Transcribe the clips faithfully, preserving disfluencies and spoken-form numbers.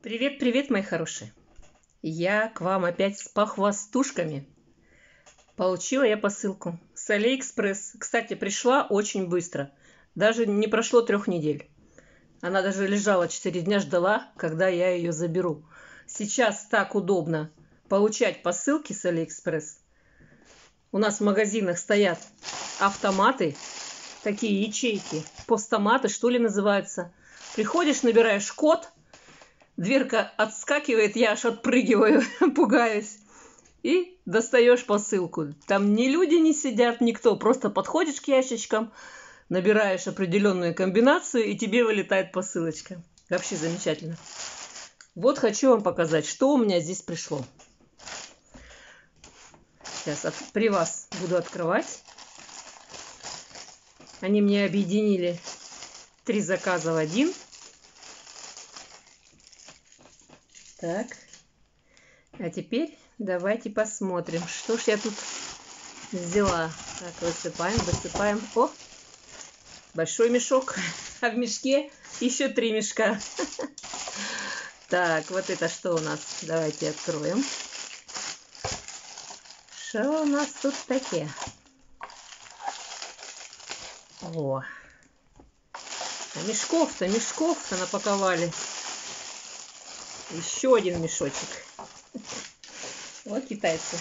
Привет, привет, мои хорошие! Я к вам опять с похвастушками. Получила я посылку с Алиэкспресс. Кстати, пришла очень быстро. Даже не прошло трех недель. Она даже лежала четыре дня, ждала, когда я ее заберу. Сейчас так удобно получать посылки с Алиэкспресс. У нас в магазинах стоят автоматы, такие ячейки, постаматы, что ли, называются. Приходишь, набираешь код, дверка отскакивает, я аж отпрыгиваю, пугаюсь. И достаешь посылку. Там ни люди не сидят, никто. Просто подходишь к ящичкам, набираешь определенную комбинацию, и тебе вылетает посылочка. Вообще замечательно. Вот хочу вам показать, что у меня здесь пришло. Сейчас от, при вас буду открывать. Они мне объединили три заказа в один. Так. А теперь давайте посмотрим, что ж я тут взяла. Так, высыпаем, высыпаем. О, большой мешок. А в мешке еще три мешка. Так, вот это что у нас? Давайте откроем. Что у нас тут такие? О, а мешков-то, мешков-то напаковали. Еще один мешочек. Вот китайцы.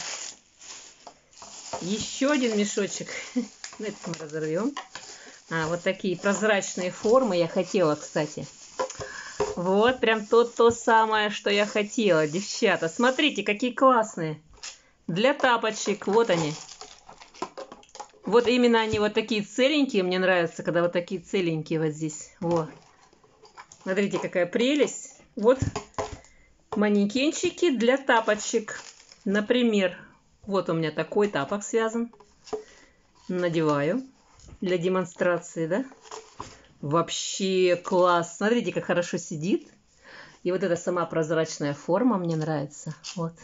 Еще один мешочек. Это мы разорвем. А, вот такие прозрачные формы я хотела, кстати. Вот, прям то, то самое, что я хотела. Девчата, смотрите, какие классные. Для тапочек. Вот они. Вот именно они вот такие целенькие. Мне нравятся, когда вот такие целенькие вот здесь. Вот. Смотрите, какая прелесть. Вот манекенчики для тапочек. Например, вот у меня такой тапок связан. Надеваю для демонстрации, да? Вообще класс. Смотрите, как хорошо сидит. И вот эта сама прозрачная форма мне нравится. Вот.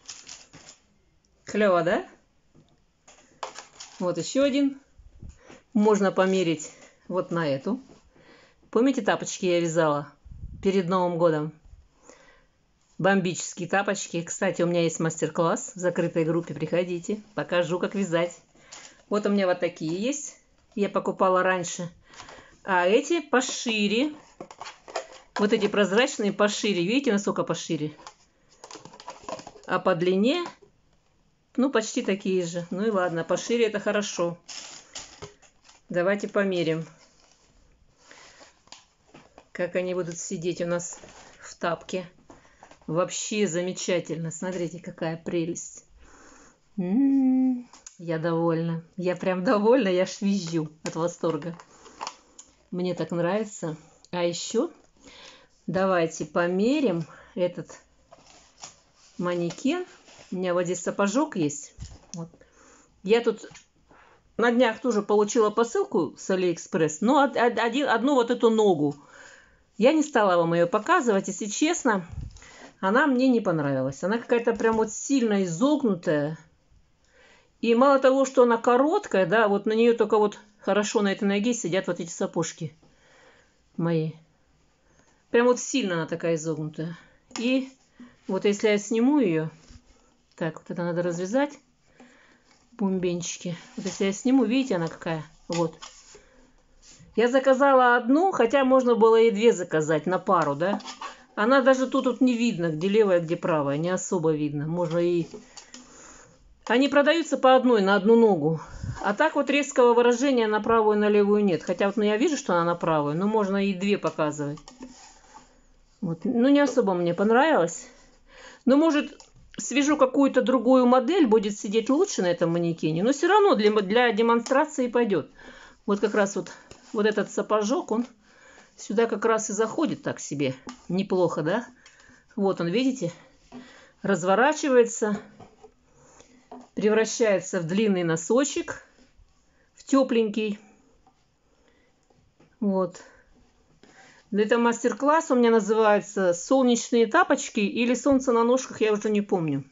Клево, да? Вот еще один. Можно померить вот на эту. Помните, тапочки я вязала перед Новым годом? Бомбические тапочки. Кстати, у меня есть мастер-класс в закрытой группе. Приходите, покажу, как вязать. Вот у меня вот такие есть. Я покупала раньше. А эти пошире. Вот эти прозрачные пошире. Видите, насколько пошире? А по длине, ну, почти такие же. Ну и ладно, пошире это хорошо. Давайте померим, как они будут сидеть у нас в тапке. Вообще замечательно. Смотрите, какая прелесть. М-м-м, я довольна. Я прям довольна. Я аж визжу от восторга. Мне так нравится. А еще давайте померим этот манекен. У меня вот здесь сапожок есть. Вот. Я тут на днях тоже получила посылку с Алиэкспресс. Но один, одну вот эту ногу. Я не стала вам ее показывать, если честно. Она мне не понравилась. Она какая-то прям вот сильно изогнутая. И мало того, что она короткая, да, вот на нее только вот хорошо на этой ноге сидят вот эти сапожки мои. Прям вот сильно она такая изогнутая. И вот если я сниму ее, так, вот это надо развязать, бомбенчики. Вот если я сниму, видите, она какая? Вот. Я заказала одну, хотя можно было и две заказать на пару, да. Она даже тут, тут не видно, где левая, где правая. Не особо видно. Можно и... Они продаются по одной, на одну ногу. А так вот резкого выражения на правую и на левую нет. Хотя вот ну, я вижу, что она на правую, но можно и две показывать. Вот. Ну, не особо мне понравилось. Но, может, свяжу какую-то другую модель, будет сидеть лучше на этом манекене. Но все равно для, для демонстрации пойдет. Вот как раз вот, вот этот сапожок, он... Сюда как раз и заходит так себе. Неплохо, да? Вот он, видите? Разворачивается. Превращается в длинный носочек. В тепленький. Вот. Это мастер-класс у меня называется «Солнечные тапочки» или «Солнце на ножках», я уже не помню.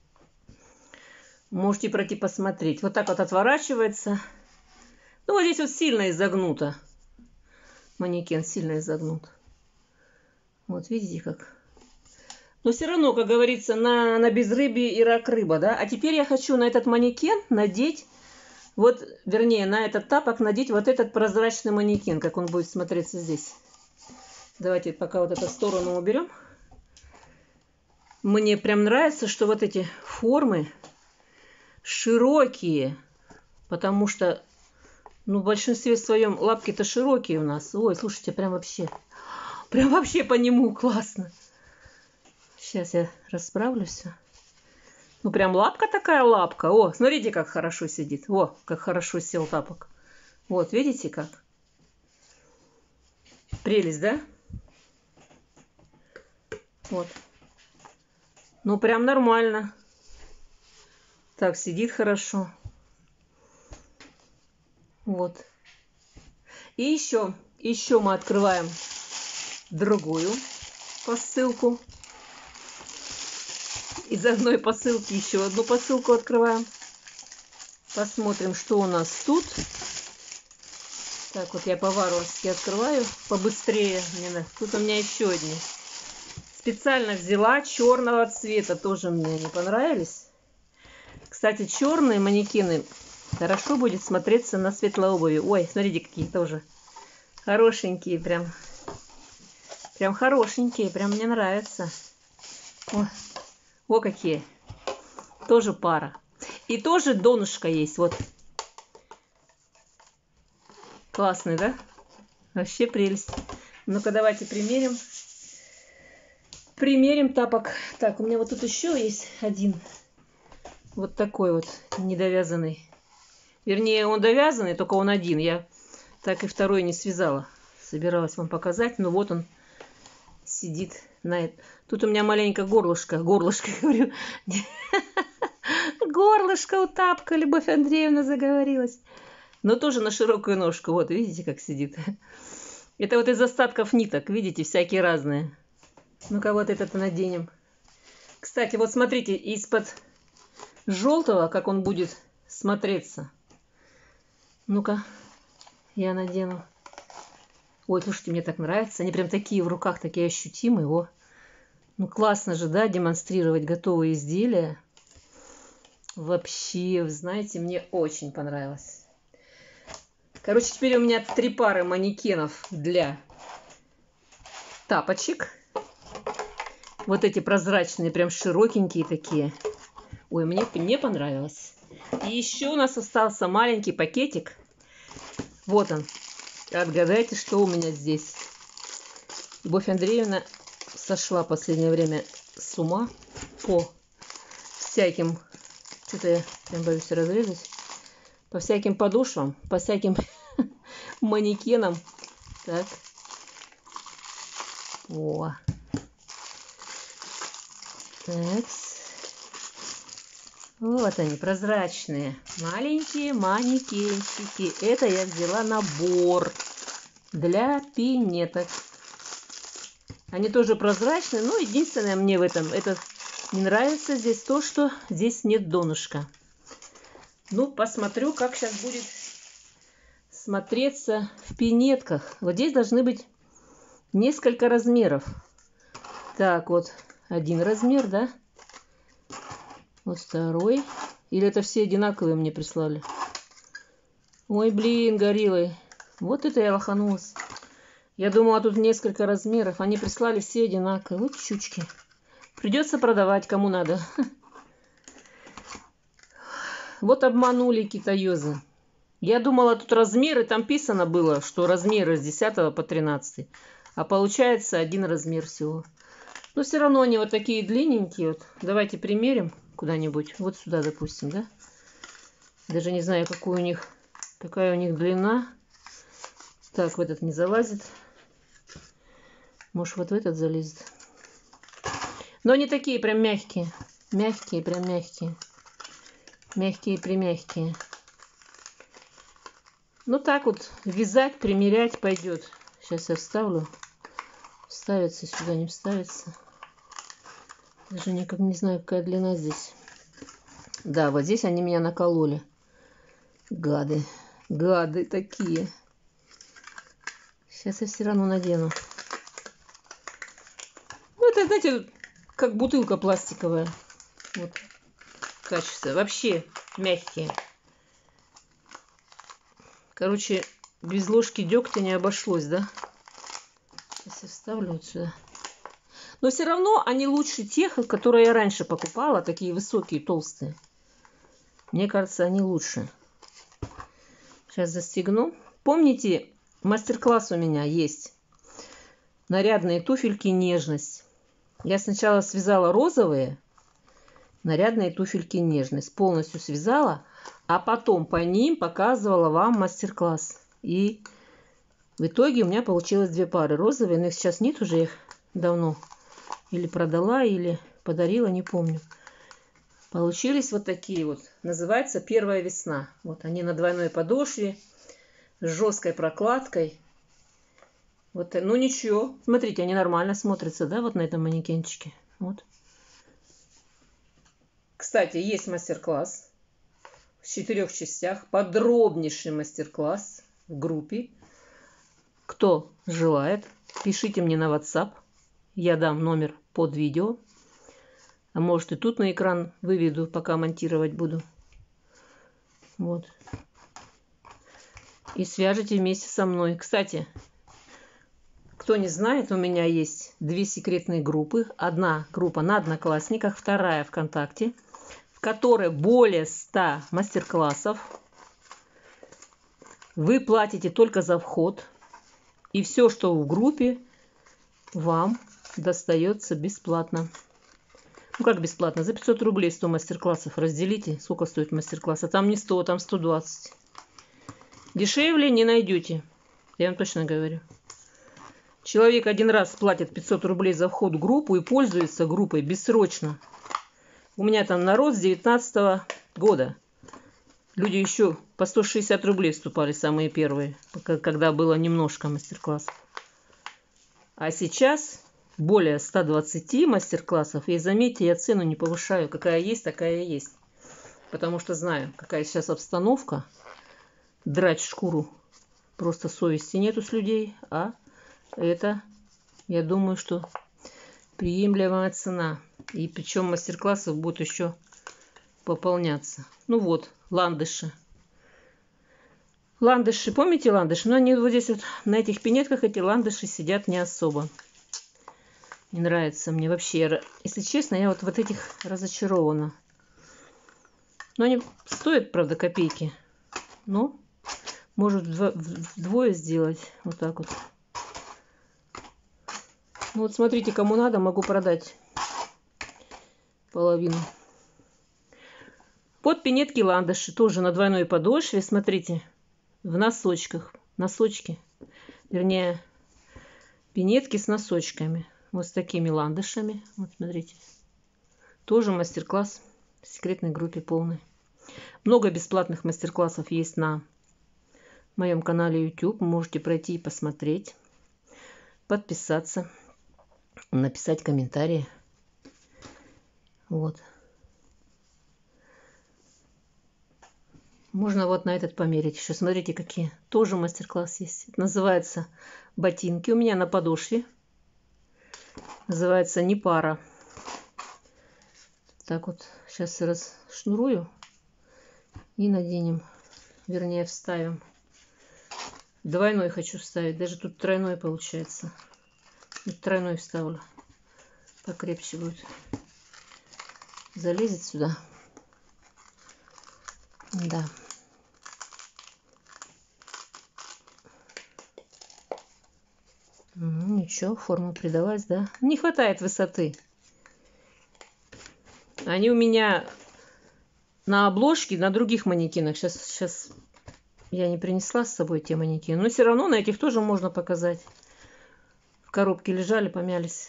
Можете пройти посмотреть. Вот так вот отворачивается. Ну, вот здесь вот сильно изогнуто. Манекен сильно изогнут. Вот видите как. Но все равно, как говорится, на, на безрыбье и рак рыба, да? А теперь я хочу на этот манекен надеть, вот, вернее, на этот тапок надеть вот этот прозрачный манекен, как он будет смотреться здесь. Давайте пока вот эту сторону уберем. Мне прям нравится, что вот эти формы широкие, потому что, ну, в большинстве своем лапки-то широкие у нас. Ой, слушайте, прям вообще, прям вообще по нему классно. Сейчас я расправлю все. Ну, прям лапка такая лапка. О, смотрите, как хорошо сидит. О, как хорошо сел тапок. Вот, видите как? Прелесть, да? Вот. Ну, прям нормально. Так, сидит хорошо. Вот. И еще, еще мы открываем другую посылку. Из одной посылки еще одну посылку открываем. Посмотрим, что у нас тут. Так, вот я по-варварски открываю побыстрее. Тут у меня еще одни. Специально взяла черного цвета. Тоже мне не понравились. Кстати, черные манекены хорошо будет смотреться на светлой обуви. Ой, смотрите, какие тоже хорошенькие прям. Прям хорошенькие. Прям мне нравятся. О, о какие. Тоже пара. И тоже донышко есть. Вот. Классный, да? Вообще прелесть. Ну-ка, давайте примерим. Примерим тапок. Так, у меня вот тут еще есть один. Вот такой вот недовязанный. Вернее, он довязанный, только он один. Я так и второй не связала. Собиралась вам показать. Но вот он сидит на это. Тут у меня маленько горлышко. Горлышко, говорю. Горлышко у тапка. Любовь Андреевна заговорилась. Но тоже на широкую ножку. Вот, видите, как сидит. Это вот из остатков ниток. Видите, всякие разные. Ну-ка, вот этот наденем. Кстати, вот смотрите, из-под желтого, как он будет смотреться. Ну-ка, я надену. Ой, слушайте, мне так нравится. Они прям такие в руках, такие ощутимые. О. Ну, классно же, да, демонстрировать готовые изделия. Вообще, вы знаете, мне очень понравилось. Короче, теперь у меня три пары манекенов для тапочек. Вот эти прозрачные, прям широкенькие такие. Ой, мне не понравилось. И еще у нас остался маленький пакетик. Вот он. Отгадайте, что у меня здесь. Любовь Андреевна сошла в последнее время с ума по всяким... Что-то я прям боюсь разрезать. По всяким подошвам, по всяким манекенам. Так. О. Так. Вот они, прозрачные. Маленькие манекенчики. Это я взяла набор для пинеток. Они тоже прозрачные. Но единственное мне в этом это не нравится здесь то, что здесь нет донышка. Ну, посмотрю, как сейчас будет смотреться в пинетках. Вот здесь должны быть несколько размеров. Так, вот один размер, да? Вот второй. Или это все одинаковые мне прислали? Ой, блин, гориллы. Вот это я лоханулась. Я думала, тут несколько размеров. Они прислали все одинаковые. Вот щучки. Придется продавать, кому надо. Вот обманули китаёзы. Я думала, тут размеры, там писано было, что размеры с десятого по тринадцатый. А получается один размер всего. Но все равно они вот такие длинненькие. Вот. Давайте примерим куда-нибудь. Вот сюда, допустим, да? Даже не знаю, какую у них, какая у них длина. Так, в этот не залазит. Может, вот в этот залезет. Но они такие прям мягкие. Мягкие, прям мягкие. Мягкие-примягкие. Ну так вот, вязать, примерять пойдет. Сейчас я вставлю. Вставится сюда, не вставится. Даже никак не знаю, какая длина здесь. Да, вот здесь они меня накололи. Гады. Гады такие. Сейчас я все равно надену. Ну, это, знаете, как бутылка пластиковая. Вот. Качество. Вообще мягкие. Короче, без ложки дегтя не обошлось, да? Сейчас я вставлю вот сюда. Но все равно они лучше тех, которые я раньше покупала. Такие высокие, толстые. Мне кажется, они лучше. Сейчас застегну. Помните, мастер-класс у меня есть. Нарядные туфельки «Нежность». Я сначала связала розовые. Нарядные туфельки «Нежность». Полностью связала. А потом по ним показывала вам мастер-класс. И в итоге у меня получилось две пары розовые. Но их сейчас нет уже, их давно. Или продала, или подарила, не помню. Получились вот такие вот. Называется «Первая весна». Вот они на двойной подошве. С жесткой прокладкой. Вот, ну ничего. Смотрите, они нормально смотрятся, да, вот на этом манекенчике. Вот. Кстати, есть мастер-класс в четырех частях. Подробнейший мастер-класс в группе. Кто желает, пишите мне на WhatsApp. Я дам номер под видео. А может и тут на экран выведу, пока монтировать буду. Вот. И свяжите вместе со мной. Кстати, кто не знает, у меня есть две секретные группы. Одна группа на Одноклассниках, вторая ВКонтакте, в которой более ста мастер-классов. Вы платите только за вход. И все, что в группе, вам достается бесплатно. Ну как бесплатно? За пятьсот рублей сто мастер-классов разделите. Сколько стоит мастер-класс? А там не сто, там сто двадцать. Дешевле не найдете. Я вам точно говорю. Человек один раз платит пятьсот рублей за вход в группу и пользуется группой бессрочно. У меня там народ с девятнадцатого года. Люди еще по сто шестьдесят рублей вступали, самые первые, когда было немножко мастер-классов. А сейчас более ста двадцати мастер-классов. И заметьте, я цену не повышаю. Какая есть, такая и есть. Потому что знаю, какая сейчас обстановка. Драть шкуру просто совести нету с людей. А это, я думаю, что приемлемая цена. И причем мастер-классов будут еще пополняться. Ну вот, ландыши. Ландыши, помните ландыши? Но они вот здесь вот, на этих пинетках, эти ландыши сидят не особо. Не нравится мне вообще. Если честно, я вот, вот этих разочарована. Но они стоят, правда, копейки. Но может вдвое сделать. Вот так вот. Ну вот смотрите, кому надо, могу продать половину. Вот пинетки ландыши. Тоже на двойной подошве. Смотрите. В носочках. Носочки. Вернее, пинетки с носочками. Вот с такими ландышами. Вот смотрите. Тоже мастер-класс в секретной группе полный. Много бесплатных мастер-классов есть на моем канале YouTube. Можете пройти и посмотреть. Подписаться. Написать комментарии. Вот. Можно вот на этот померить. Еще смотрите, какие. Тоже мастер-класс есть. Это называется ботинки. У меня на подошве. Называется не пара. Так вот. Сейчас расшнурую. И наденем. Вернее, вставим. Двойной хочу вставить. Даже тут тройной получается. Вот тройной вставлю. Покрепче будет. Залезет сюда. Да. Ну, ничего, форма придалась, да. Не хватает высоты. Они у меня на обложке, на других манекенах. Сейчас, сейчас я не принесла с собой те манекены. Но все равно на этих тоже можно показать. В коробке лежали, помялись.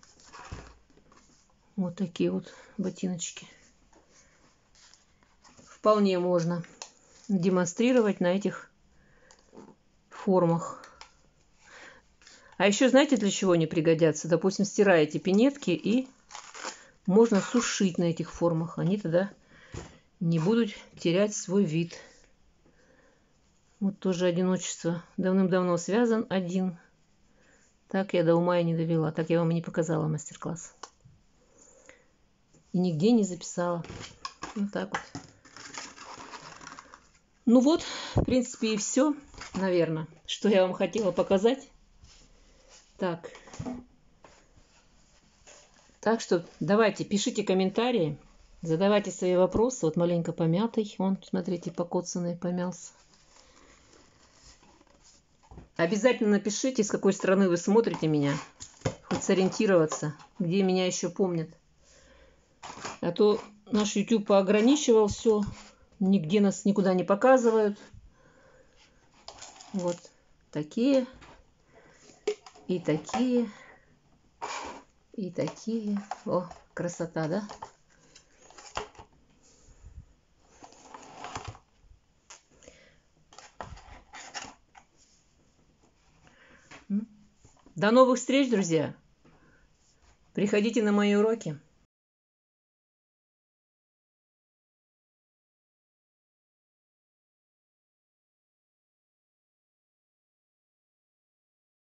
Вот такие вот ботиночки. Вполне можно демонстрировать на этих формах. А еще знаете, для чего они пригодятся? Допустим, стираете пинетки и можно сушить на этих формах. Они тогда не будут терять свой вид. Вот тоже одиночество. Давным-давно связан один. Так я до ума и не довела. Так я вам и не показала мастер-класс. и нигде не записала. Вот так вот. Ну вот, в принципе, и все, наверное, что я вам хотела показать. Так. Так что давайте, пишите комментарии, задавайте свои вопросы. Вот маленько помятый, он, смотрите, покоцанный, помялся. Обязательно напишите, с какой стороны вы смотрите меня, хоть сориентироваться, где меня еще помнят. А то наш YouTube поограничивал все, нигде нас никуда не показывают. Вот такие и такие и такие. О, красота, да? До новых встреч, друзья! Приходите на мои уроки.